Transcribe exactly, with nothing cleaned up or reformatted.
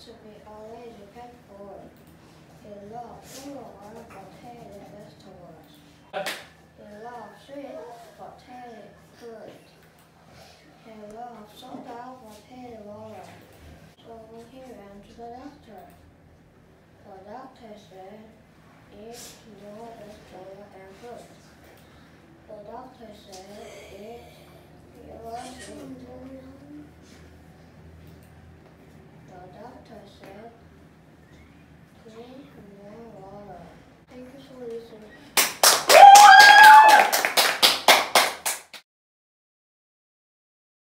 to be always careful. He loved sugar but hated vegetables. He loved sweet but hated fruit. He loved soda but hated water. So he went to the doctor. The doctor said, eat more vegetable and fruit. The doctor said, eat your